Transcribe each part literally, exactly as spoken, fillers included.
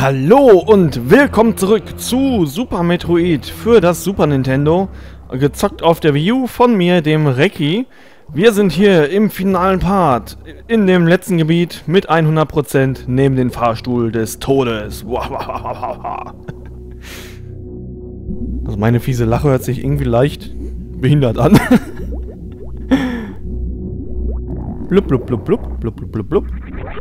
Hallo und willkommen zurück zu Super Metroid für das Super Nintendo, gezockt auf der Wii U von mir, dem Recki. Wir sind hier im finalen Part, in dem letzten Gebiet mit hundert Prozent neben dem Fahrstuhl des Todes. Also meine fiese Lache hört sich irgendwie leicht behindert an. Blub, blub, blub, blub, blub, blub, blub, blub.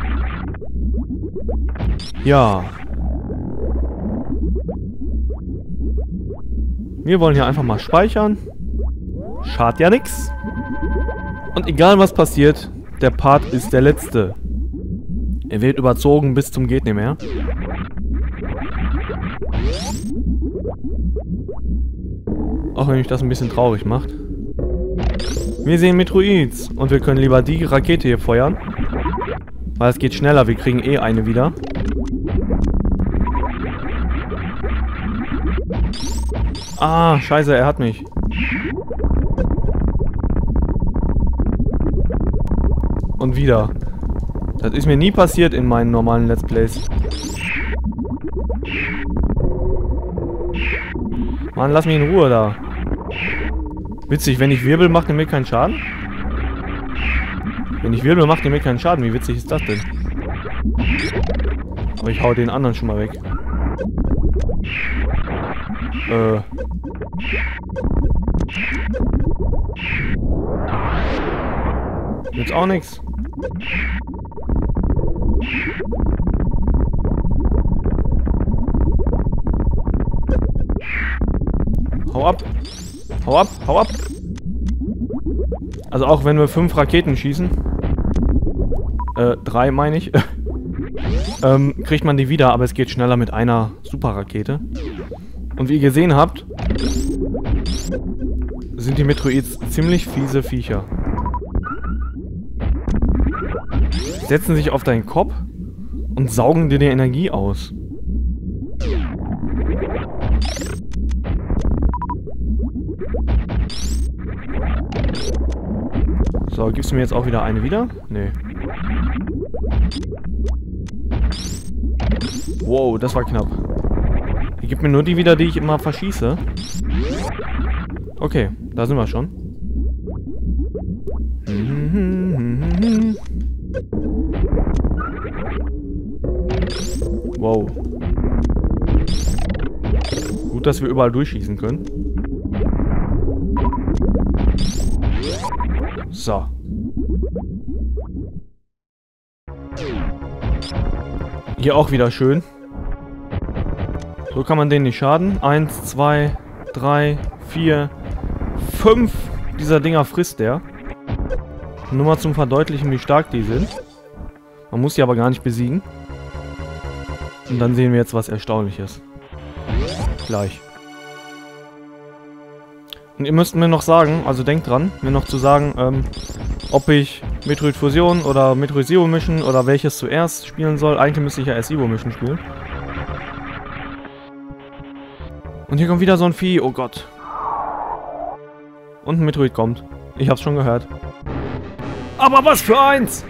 Ja. Wir wollen hier einfach mal speichern. Schadet ja nix. Und egal was passiert, der Part ist der letzte. Er wird überzogen bis zum geht nicht mehr. Auch wenn mich das ein bisschen traurig macht. Wir sehen Metroids und wir können lieber die Rakete hier feuern. Weil es geht schneller, wir kriegen eh eine wieder. Ah, scheiße, er hat mich. Und wieder. Das ist mir nie passiert in meinen normalen Let's Plays. Mann, lass mich in Ruhe da. Witzig, wenn ich wirbel, macht er mir keinen Schaden? Wenn ich wirbel, macht er mir keinen Schaden. Wie witzig ist das denn? Aber ich hau den anderen schon mal weg. Äh. Jetzt auch nichts. Hau ab. Hau ab, hau ab. Also auch wenn wir fünf Raketen schießen. Äh, drei meine ich. ähm, kriegt man die wieder, aber es geht schneller mit einer Superrakete. Und wie ihr gesehen habt, sind die Metroids ziemlich fiese Viecher. Setzen sich auf deinen Kopf und saugen dir die Energie aus. So, gibst du mir jetzt auch wieder eine wieder? Nee. Wow, das war knapp. Die gibt mir nur die wieder, die ich immer verschieße. Okay, da sind wir schon. Wow. Gut, dass wir überall durchschießen können. So. Hier auch wieder schön. So kann man denen nicht schaden. Eins, zwei, drei, vier, fünf dieser Dinger frisst der. Nur mal zum Verdeutlichen, wie stark die sind. Man muss sie aber gar nicht besiegen. Und dann sehen wir jetzt was Erstaunliches. Gleich. Und ihr müsst mir noch sagen, also denkt dran, mir noch zu sagen, ähm, ob ich Metroid Fusion oder Metroid Zero Mission oder welches zuerst spielen soll. Eigentlich müsste ich ja erst Zero Mission spielen. Und hier kommt wieder so ein Vieh, oh Gott. Und ein Metroid kommt. Ich hab's schon gehört. Aber was für eins!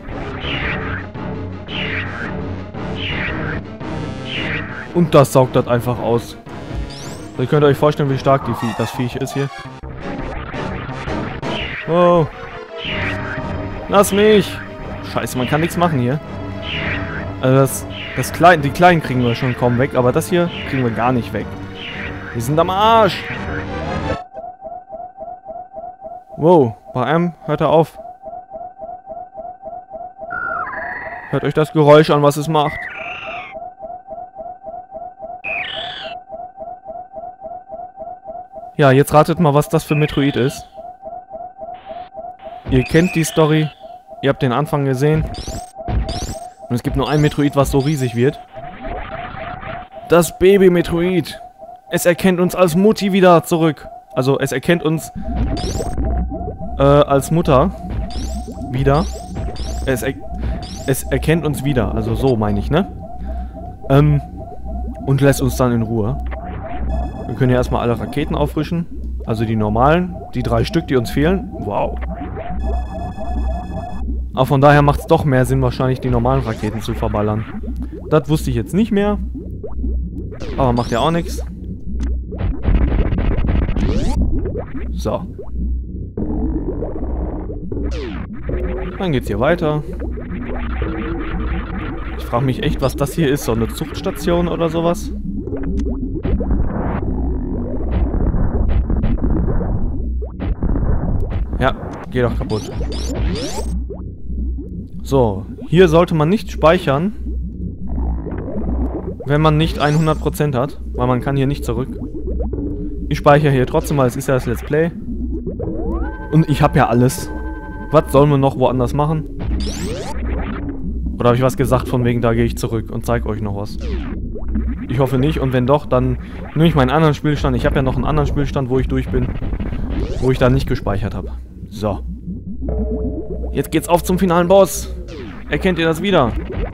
Und das saugt das einfach aus. So, ihr könnt euch vorstellen, wie stark die Vie das Viech ist hier. Wow. Lass mich! Scheiße, man kann nichts machen hier. Also das, das Klein, die Kleinen kriegen wir schon kaum weg, aber das hier kriegen wir gar nicht weg. Wir sind am Arsch! Wow, bei einem hört er auf. Hört euch das Geräusch an, was es macht. Ja, jetzt ratet mal, was das für Metroid ist. Ihr kennt die Story. Ihr habt den Anfang gesehen. Und es gibt nur ein Metroid, was so riesig wird. Das Baby-Metroid. Es erkennt uns als Mutti wieder zurück. Also, es erkennt uns äh, als Mutter wieder. Es, er es erkennt uns wieder. Also, so meine ich, ne? Ähm, und lässt uns dann in Ruhe. Wir können ja erstmal alle Raketen auffrischen. Also die normalen. Die drei Stück, die uns fehlen. Wow. Aber von daher macht es doch mehr Sinn, wahrscheinlich die normalen Raketen zu verballern. Das wusste ich jetzt nicht mehr. Aber macht ja auch nichts. So. Dann geht's hier weiter. Ich frage mich echt, was das hier ist. So eine Zuchtstation oder sowas? Ja, geht doch kaputt. So, hier sollte man nicht speichern, wenn man nicht hundert Prozent hat, weil man kann hier nicht zurück. Ich speichere hier trotzdem, weil es ist ja das Let's Play. Und ich habe ja alles. Was sollen wir noch woanders machen? Oder habe ich was gesagt von wegen, da gehe ich zurück und zeige euch noch was? Ich hoffe nicht, und wenn doch, dann nehme ich meinen anderen Spielstand. Ich habe ja noch einen anderen Spielstand, wo ich durch bin, wo ich da nicht gespeichert habe. So. Jetzt geht's auf zum finalen Boss. Erkennt ihr das wieder?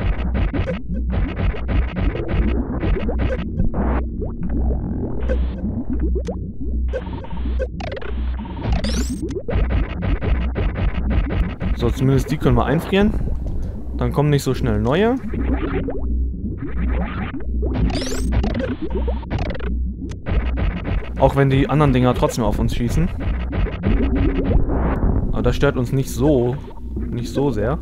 So, zumindest die können wir einfrieren. Dann kommen nicht so schnell neue. Auch wenn die anderen Dinger trotzdem auf uns schießen. Aber das stört uns nicht so, nicht so sehr.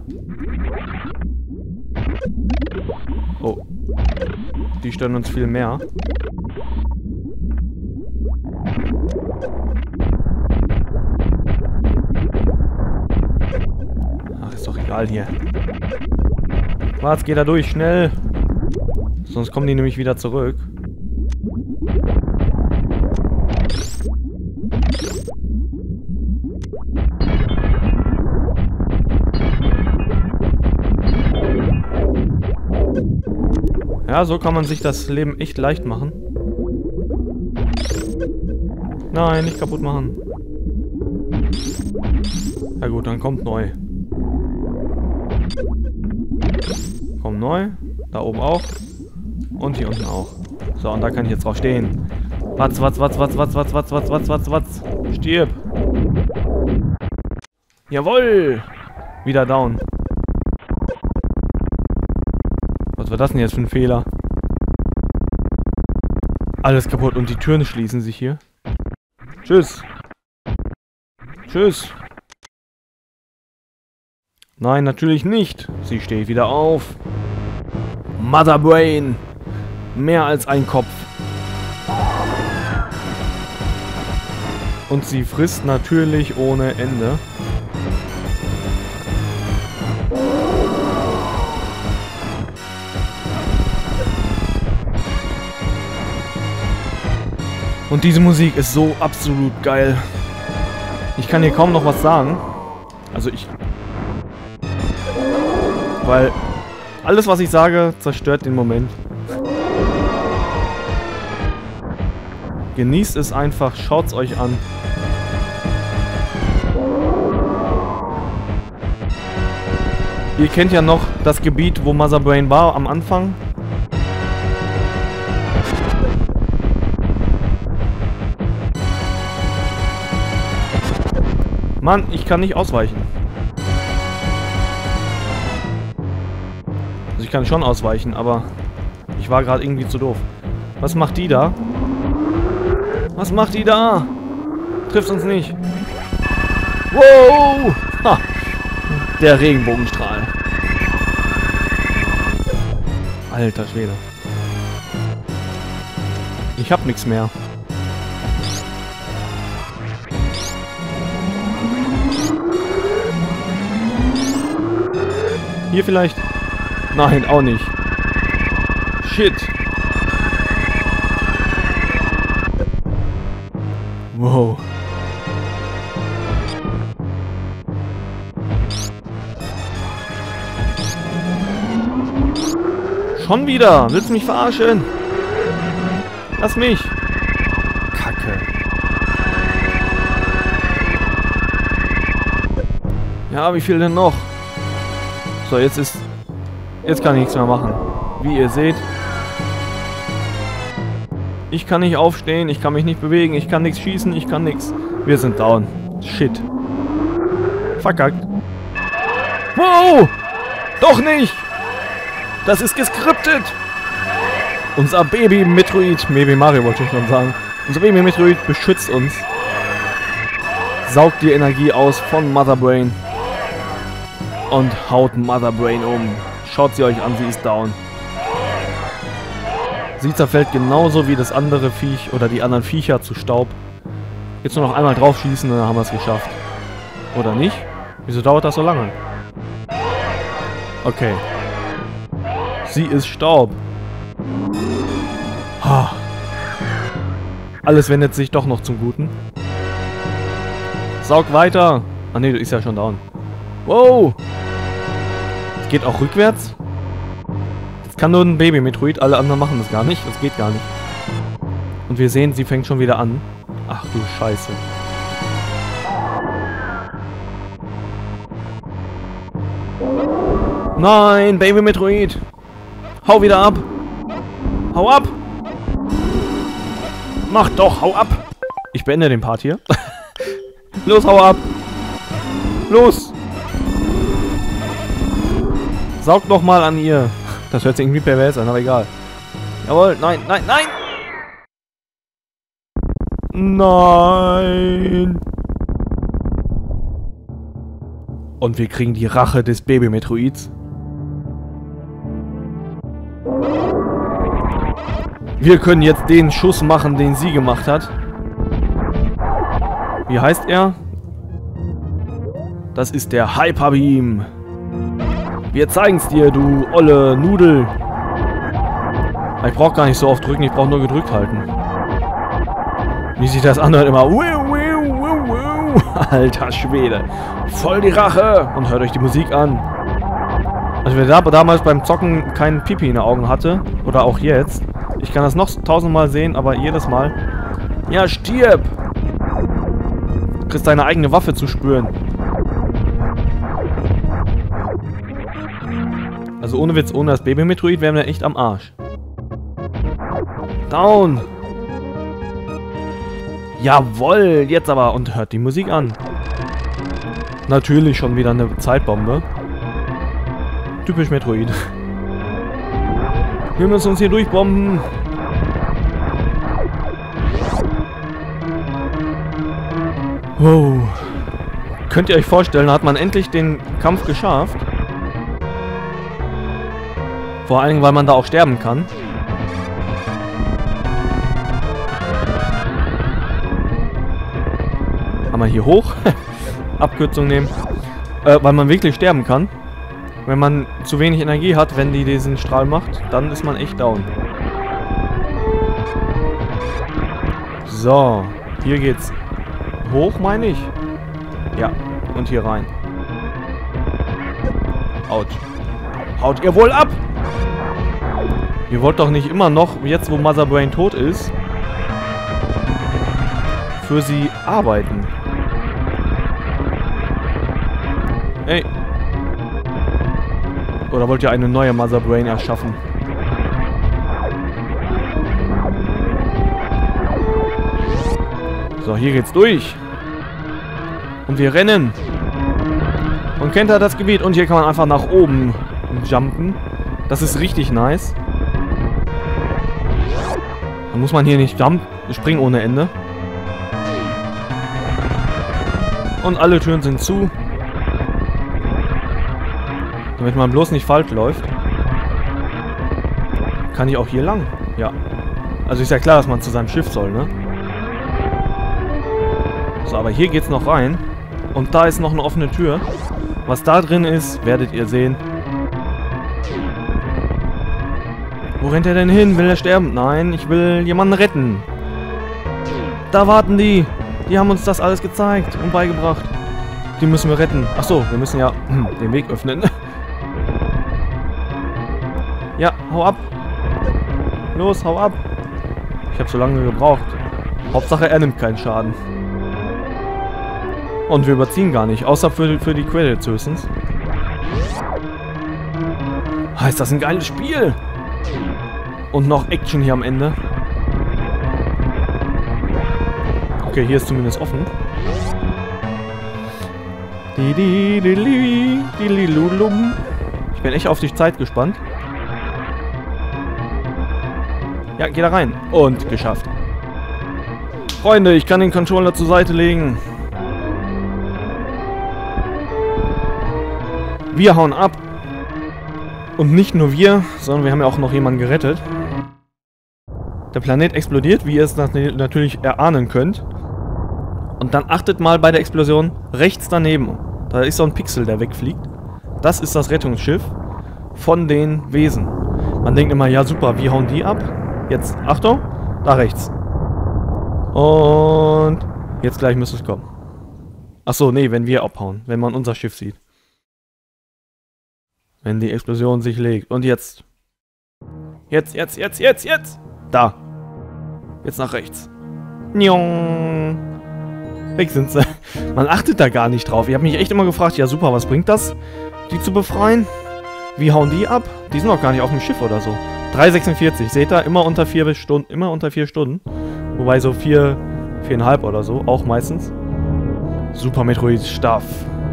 Oh. Die stören uns viel mehr. Ach, ist doch egal hier. Warte, geht da durch, schnell. Sonst kommen die nämlich wieder zurück. Ja, so kann man sich das Leben echt leicht machen. Nein, nicht kaputt machen. Na gut, dann kommt neu. Kommt neu. Da oben auch. Und hier unten auch. So, und da kann ich jetzt drauf stehen. Watz, watz, watz, watz, watz, watz, watz, watz, watz, watz, watz. Stirb. Jawohl. Wieder down. Was war das denn jetzt für ein Fehler? Alles kaputt und die Türen schließen sich hier. Tschüss. Tschüss. Nein, natürlich nicht. Sie steht wieder auf. Mother Brain. Mehr als ein Kopf. Und sie frisst natürlich ohne Ende. Und diese Musik ist so absolut geil. Ich kann hier kaum noch was sagen. Also ich... Weil alles, was ich sage, zerstört den Moment. Genießt es einfach, schaut's euch an. Ihr kennt ja noch das Gebiet, wo Mother Brain war am Anfang. Mann, ich kann nicht ausweichen. Also ich kann schon ausweichen, aber ich war gerade irgendwie zu doof. Was macht die da? Was macht die da? Trifft uns nicht. Wow! Ha! Der Regenbogenstrahl. Alter Schwede. Ich hab nichts mehr. Hier vielleicht? Nein, auch nicht. Shit. Wow. Schon wieder? Willst du mich verarschen? Lass mich. Kacke. Ja, wie viel denn noch? So, jetzt ist... Jetzt kann ich nichts mehr machen. Wie ihr seht. Ich kann nicht aufstehen, ich kann mich nicht bewegen, ich kann nichts schießen, ich kann nichts. Wir sind down. Shit. Verkackt. Wow! Doch nicht! Das ist geskriptet! Unser Baby-Metroid, Baby Mario wollte ich schon sagen. Unser Baby-Metroid beschützt uns. Saugt die Energie aus von Mother Brain. Und haut Mother Brain um. Schaut sie euch an, sie ist down. Sie zerfällt genauso wie das andere Viech oder die anderen Viecher zu Staub. Jetzt nur noch einmal drauf schießen und dann haben wir es geschafft. Oder nicht? Wieso dauert das so lange? Okay. Sie ist Staub. Ha. Alles wendet sich doch noch zum Guten. Saug weiter. Ah ne, du ist ja schon down. Wow. Es geht auch rückwärts. Das kann nur ein Baby-Metroid, alle anderen machen das gar nicht. Das geht gar nicht. Und wir sehen, sie fängt schon wieder an. Ach du Scheiße. Nein, Baby-Metroid. Hau wieder ab. Hau ab. Mach doch, hau ab. Ich beende den Part hier. Los, hau ab. Los. Saugt noch mal an ihr. Das hört sich irgendwie pervers an, aber egal. Jawohl, nein, nein, nein. Nein. Und wir kriegen die Rache des Baby-Metroids. Wir können jetzt den Schuss machen, den sie gemacht hat. Wie heißt er? Das ist der Hyper Beam. Wir zeigen's dir, du olle Nudel. Ich brauch gar nicht so oft drücken, ich brauch nur gedrückt halten. Wie sich das anhört immer. Alter Schwede. Voll die Rache. Und hört euch die Musik an. Also wer da, damals beim Zocken keinen Pipi in den Augen hatte, oder auch jetzt, ich kann das noch tausendmal sehen, aber jedes Mal. Ja, stirb! Du kriegst deine eigene Waffe zu spüren. Also ohne Witz, ohne das Baby-Metroid wären wir echt am Arsch. Down! Jawoll, jetzt aber. Und hört die Musik an. Natürlich schon wieder eine Zeitbombe. Typisch Metroid. Wir müssen uns hier durchbomben. Wow. Könnt ihr euch vorstellen, da hat man endlich den Kampf geschafft. Vor allem, weil man da auch sterben kann. Einmal hier hoch. Abkürzung nehmen. Äh, weil man wirklich sterben kann. Wenn man zu wenig Energie hat, wenn die diesen Strahl macht, dann ist man echt down. So. Hier geht's hoch, meine ich. Ja. Und hier rein. Out. Haut ihr wohl ab! Ihr wollt doch nicht immer noch, jetzt wo Mother Brain tot ist, für sie arbeiten. Ey. Oder wollt ihr eine neue Mother Brain erschaffen? So, hier geht's durch. Und wir rennen. Und kennt ihr das Gebiet? Und hier kann man einfach nach oben jumpen. Das ist richtig nice. Dann muss man hier nicht jumpen, springen ohne Ende. Und alle Türen sind zu. Damit man bloß nicht falsch läuft. Kann ich auch hier lang? Ja. Also ist ja klar, dass man zu seinem Schiff soll, ne? So, aber hier geht's noch rein. Und da ist noch eine offene Tür. Was da drin ist, werdet ihr sehen. Wo rennt er denn hin? Will er sterben? Nein, ich will jemanden retten. Da warten die. Die haben uns das alles gezeigt und beigebracht. Die müssen wir retten. Ach so, wir müssen ja hm, den Weg öffnen. Ja, hau ab. Los, hau ab. Ich habe so lange gebraucht. Hauptsache, er nimmt keinen Schaden. Und wir überziehen gar nicht, außer für, für die Credits höchstens. Heißt das ein geiles Spiel? Und noch Action hier am Ende. Okay, hier ist zumindest offen. Ich bin echt auf die Zeit gespannt. Ja, geh da rein. Und geschafft. Freunde, ich kann den Controller zur Seite legen. Wir hauen ab. Und nicht nur wir, sondern wir haben ja auch noch jemanden gerettet. Der Planet explodiert, wie ihr es natürlich erahnen könnt. Und dann achtet mal bei der Explosion rechts daneben. Da ist so ein Pixel, der wegfliegt. Das ist das Rettungsschiff von den Wesen. Man denkt immer, ja super, wie hauen die ab? Jetzt, Achtung, da rechts. Und jetzt gleich müsste es kommen. Achso, nee, wenn wir abhauen, wenn man unser Schiff sieht. Wenn die Explosion sich legt. Und jetzt. Jetzt, jetzt, jetzt, jetzt, jetzt. Da. Jetzt nach rechts. Njong. Weg sind sie. Man achtet da gar nicht drauf. Ich habe mich echt immer gefragt, ja super, was bringt das, die zu befreien? Wie hauen die ab? Die sind doch gar nicht auf dem Schiff oder so. drei Komma sechsundvierzig, seht ihr? Immer unter vier Stunden. Immer unter vier Stunden. Wobei so vier, viereinhalb oder so, auch meistens. Super Metroid Stuff.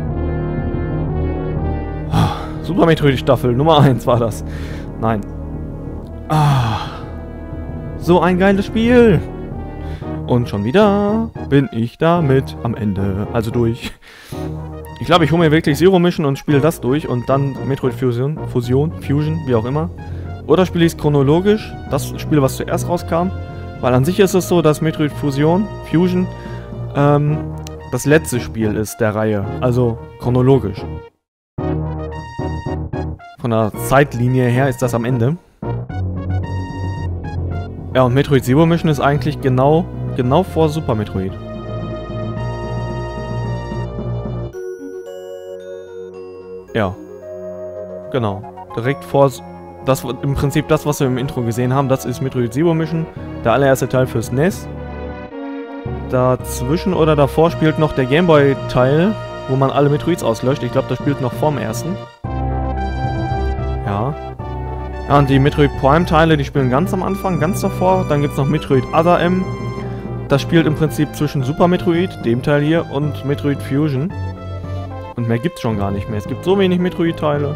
Super Metroid Staffel Nummer eins war das. Nein. Ah. So ein geiles Spiel. Und schon wieder bin ich damit am Ende. Also durch. Ich glaube, ich hole mir wirklich Zero Mission und spiele das durch und dann Metroid Fusion, Fusion, Fusion, wie auch immer. Oder spiele ich es chronologisch, das Spiel, was zuerst rauskam. Weil an sich ist es so, dass Metroid Fusion, Fusion, ähm, das letzte Spiel ist der Reihe. Also chronologisch. Von der Zeitlinie her ist das am Ende. Ja, und Metroid Zero Mission ist eigentlich genau, genau vor Super Metroid. Ja. Genau. Direkt vor... Das, im Prinzip das, was wir im Intro gesehen haben, das ist Metroid Zero Mission. Der allererste Teil fürs N E S. Dazwischen oder davor spielt noch der Gameboy-Teil, wo man alle Metroids auslöscht. Ich glaube, das spielt noch vorm ersten. Ja. Ja, und die Metroid Prime-Teile, die spielen ganz am Anfang, ganz davor. Dann gibt es noch Metroid Other M. Das spielt im Prinzip zwischen Super Metroid, dem Teil hier, und Metroid Fusion. Und mehr gibt's schon gar nicht mehr. Es gibt so wenig Metroid-Teile.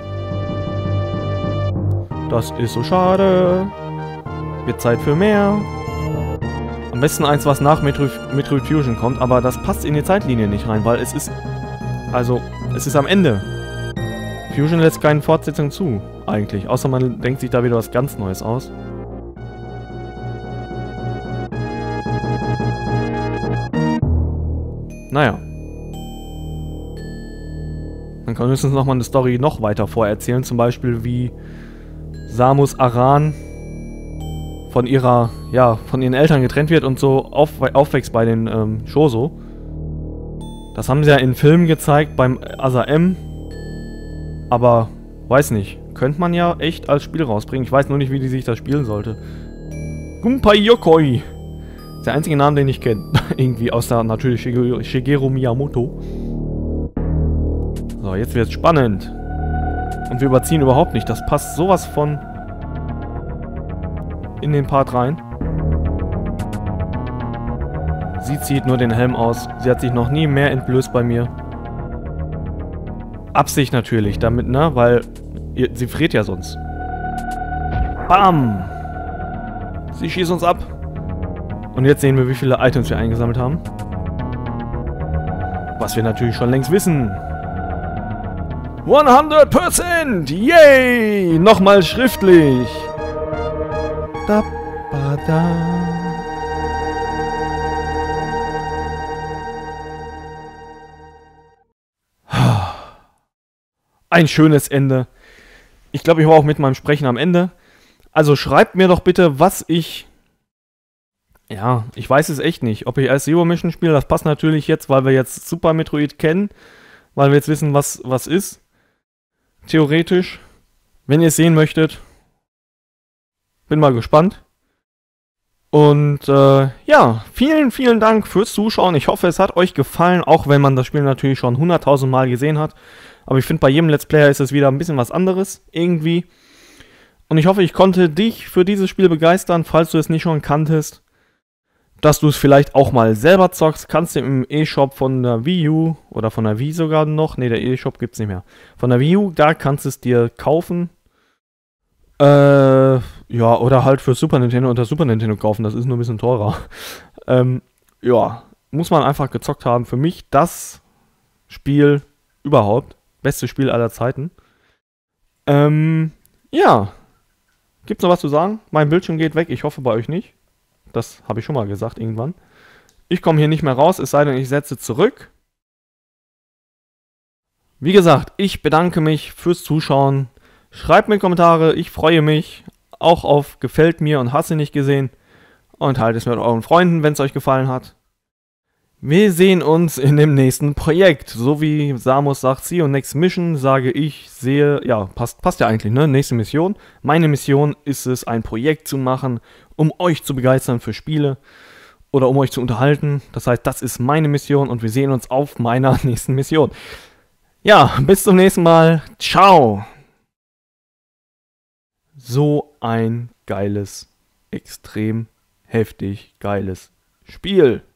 Das ist so schade. Wird Zeit für mehr. Am besten eins, was nach Metroid, Metroid Fusion kommt, aber das passt in die Zeitlinie nicht rein, weil es ist... Also, es ist am Ende. Fusion lässt keine Fortsetzung zu, eigentlich. Außer man denkt sich da wieder was ganz Neues aus. Naja. Man kann höchstens nochmal eine Story noch weiter vorerzählen, zum Beispiel wie Samus Aran von ihrer, ja, von ihren Eltern getrennt wird und so auf, aufwächst bei den ähm, Shoso. Das haben sie ja in Filmen gezeigt beim Other M. Aber, weiß nicht, könnte man ja echt als Spiel rausbringen. Ich weiß nur nicht, wie die sich das spielen sollte. Gunpei Yokoi. Ist der einzige Name, den ich kenne. Irgendwie, außer natürlich Shigeru, Shigeru Miyamoto. So, jetzt wird's spannend. Und wir überziehen überhaupt nicht. Das passt sowas von in den Part rein. Sie zieht nur den Helm aus. Sie hat sich noch nie mehr entblößt bei mir. Absicht natürlich, damit, ne? Weil ihr, sie friert ja sonst. Bam! Sie schießt uns ab. Und jetzt sehen wir, wie viele Items wir eingesammelt haben. Was wir natürlich schon längst wissen. hundert Prozent! Yay! Nochmal schriftlich. Da, ba, da. Ein schönes Ende. Ich glaube, ich war auch mit meinem Sprechen am Ende. Also schreibt mir doch bitte, was ich... Ja, ich weiß es echt nicht. Ob ich als Zero Mission spiele, das passt natürlich jetzt, weil wir jetzt Super Metroid kennen. Weil wir jetzt wissen, was, was ist. Theoretisch. Wenn ihr es sehen möchtet. Bin mal gespannt. Und äh, ja, vielen, vielen Dank fürs Zuschauen. Ich hoffe, es hat euch gefallen, auch wenn man das Spiel natürlich schon hunderttausend Mal gesehen hat. Aber ich finde, bei jedem Let's Player ist es wieder ein bisschen was anderes, irgendwie. Und ich hoffe, ich konnte dich für dieses Spiel begeistern, falls du es nicht schon kanntest. Dass du es vielleicht auch mal selber zockst, kannst du im E-Shop von der Wii U oder von der Wii sogar noch, ne, der E-Shop gibt es nicht mehr. Von der Wii U, da kannst du es dir kaufen. Äh, ja, oder halt für Super Nintendo unter Super Nintendo kaufen, das ist nur ein bisschen teurer. ähm, ja, muss man einfach gezockt haben. Für mich das Spiel überhaupt. Beste Spiel aller Zeiten. Ähm, ja. Gibt's noch was zu sagen? Mein Bildschirm geht weg, ich hoffe bei euch nicht. Das habe ich schon mal gesagt irgendwann. Ich komme hier nicht mehr raus, es sei denn, ich setze zurück. Wie gesagt, ich bedanke mich fürs Zuschauen. Schreibt mir Kommentare, ich freue mich. Auch auf gefällt mir und hast du nicht gesehen. Und teilt es mit euren Freunden, wenn es euch gefallen hat. Wir sehen uns in dem nächsten Projekt. So wie Samus sagt, see you next mission, sage ich, sehe, ja, passt, passt ja eigentlich, ne? Nächste Mission. Meine Mission ist es, ein Projekt zu machen, um euch zu begeistern für Spiele oder um euch zu unterhalten. Das heißt, das ist meine Mission und wir sehen uns auf meiner nächsten Mission. Ja, bis zum nächsten Mal. Ciao. So ein geiles, extrem heftig geiles Spiel.